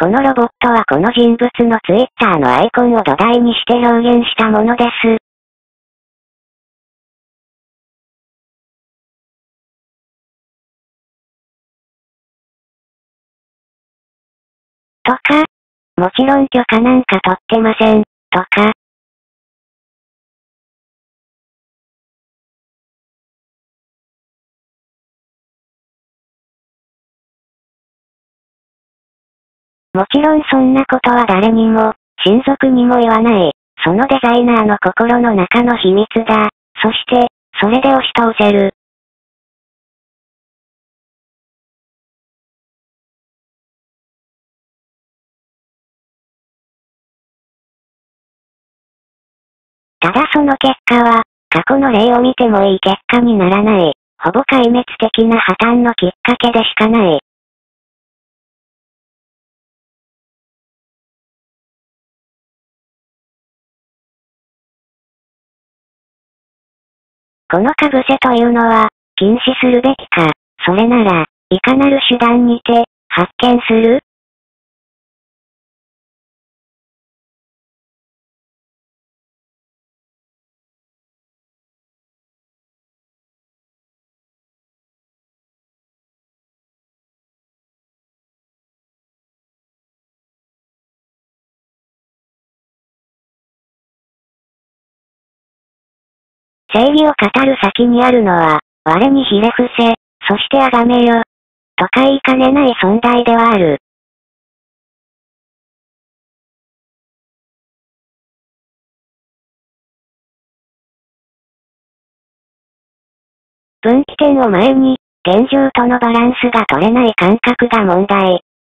このロボットはこの人物のツイッターのアイコンを土台にして表現したものです。とか、もちろん許可なんか取ってません、とか。もちろんそんなことは誰にも、親族にも言わない、そのデザイナーの心の中の秘密だ。そして、それで押し通せる。ただその結果は、過去の例を見てもいい結果にならない、ほぼ壊滅的な破綻のきっかけでしかない。この被せというのは、禁止するべきか、それなら、いかなる手段にて、発見する？正義を語る先にあるのは、我にひれ伏せ、そして崇めよ。とか言いかねない存在ではある。分岐点を前に、現状とのバランスが取れない感覚が問題。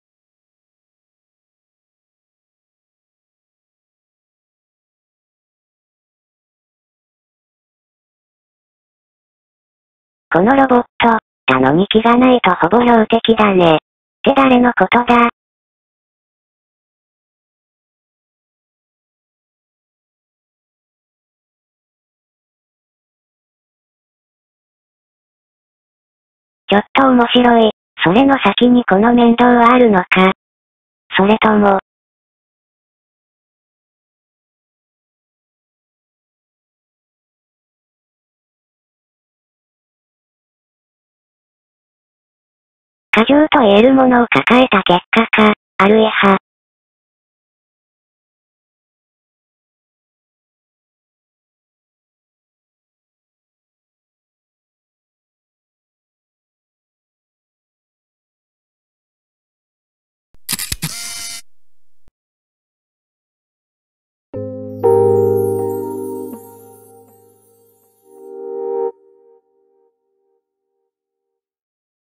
このロボット、だのに気がないとほぼ標的だね。って誰のことだ？ちょっと面白い。それの先にこの面倒はあるのか？それとも、過剰と言えるものを抱えた結果か、あるいは、